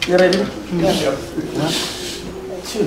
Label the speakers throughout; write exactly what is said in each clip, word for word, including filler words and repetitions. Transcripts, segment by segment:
Speaker 1: You ready? Yeah. One, two.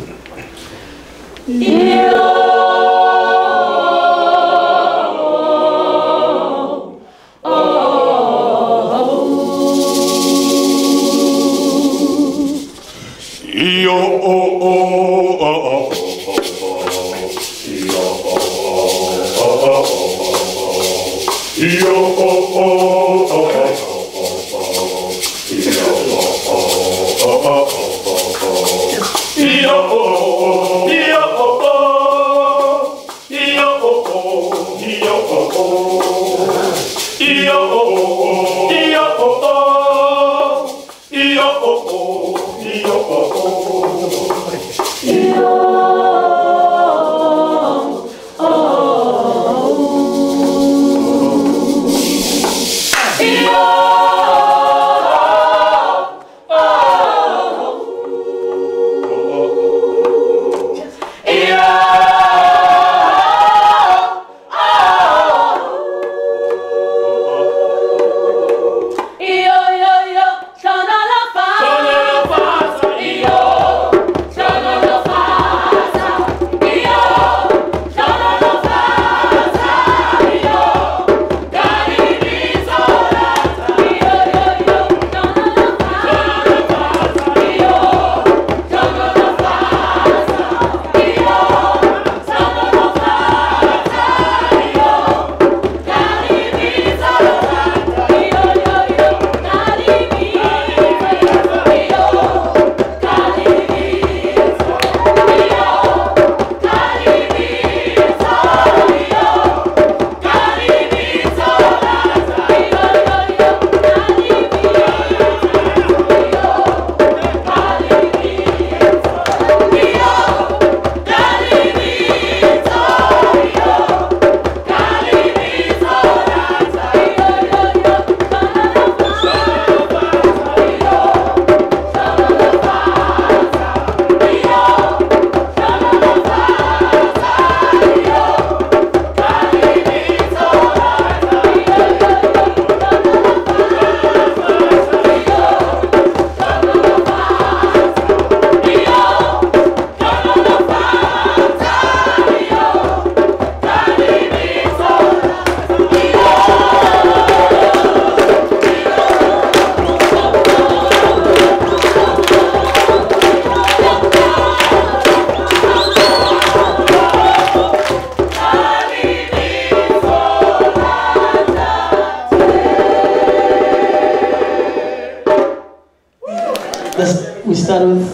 Speaker 1: We start with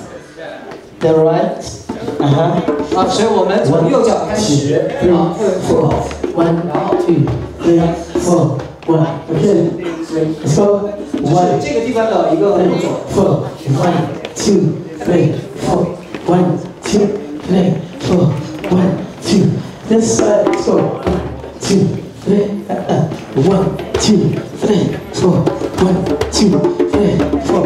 Speaker 1: the right. Uh-huh.
Speaker 2: 好，所以我们从右脚开始。
Speaker 1: Three, four, one, two, three, four, one. Okay, let's go. One.
Speaker 2: 这个地方的一个步骤。
Speaker 1: Four, one, two, three, four, one, two, three, four, one, two. This side, let's go. One, two, three, uh, one, two, three, four, one, two, three, four.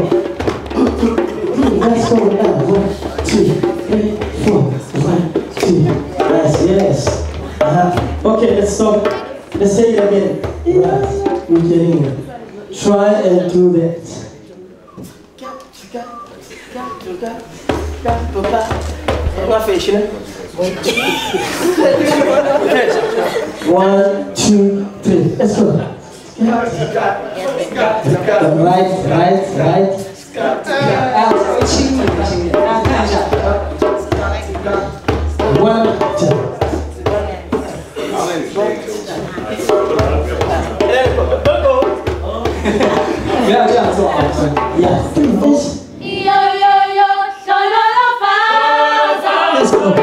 Speaker 1: Let's go now. One, two, three, four. One, two. Yes, yes. Uh-huh. Okay, let's stop. Let's say it again. Right. We're getting it. Try and do that. One, two, three. Let's go. Right, right, right.
Speaker 2: 哎，稍微轻一点，轻一点，大家看一下。
Speaker 1: One, two.
Speaker 2: 不要这样做啊！
Speaker 1: Yeah, finish. Let's go.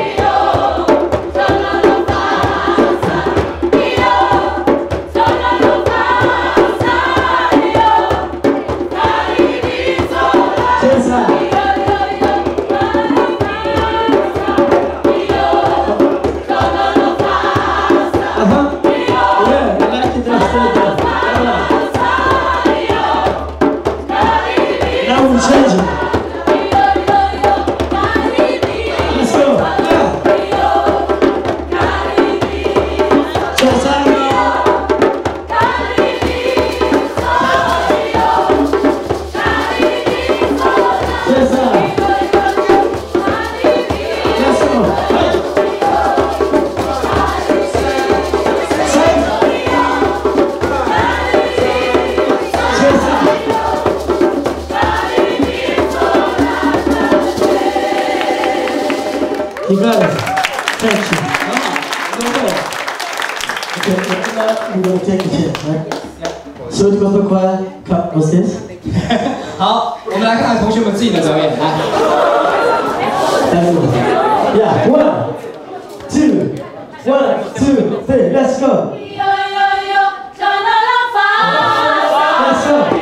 Speaker 1: You got it. Thank you.
Speaker 2: 很好，优秀。
Speaker 1: Okay, now we're going to take a chance, right? So to go choir, cup, what's this?
Speaker 2: 好，我们来看看同学们自己的表演，来。
Speaker 1: Yeah, one, two, one, two, three, let's go. Let's go.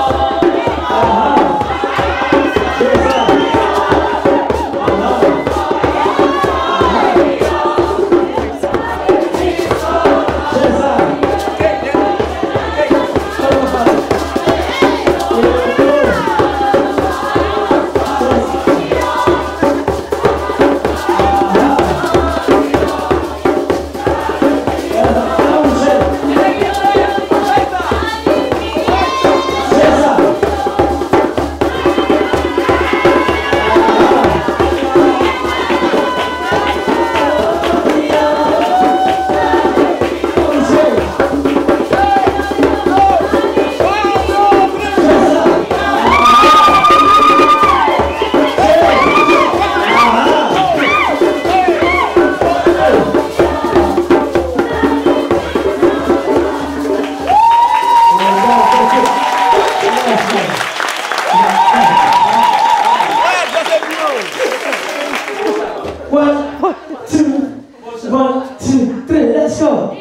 Speaker 1: One, two, one, two, three, let's go.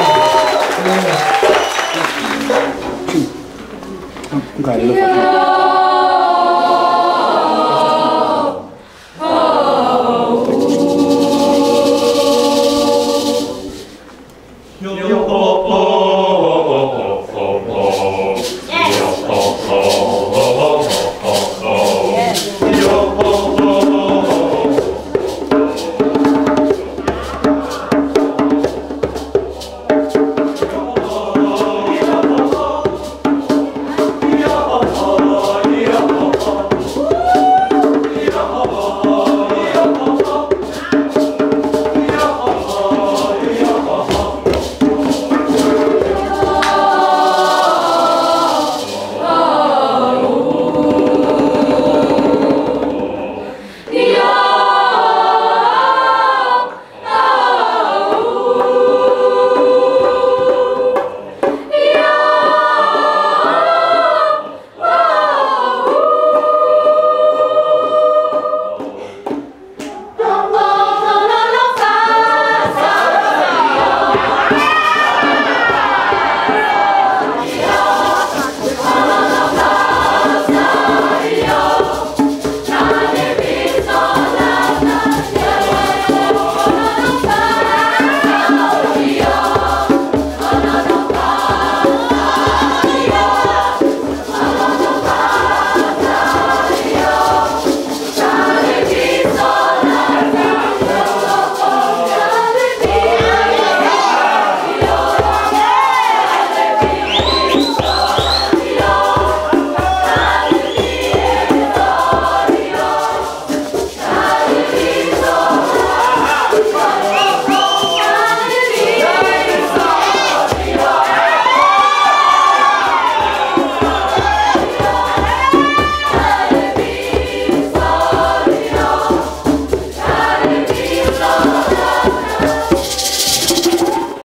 Speaker 3: Hlohonolofatsa.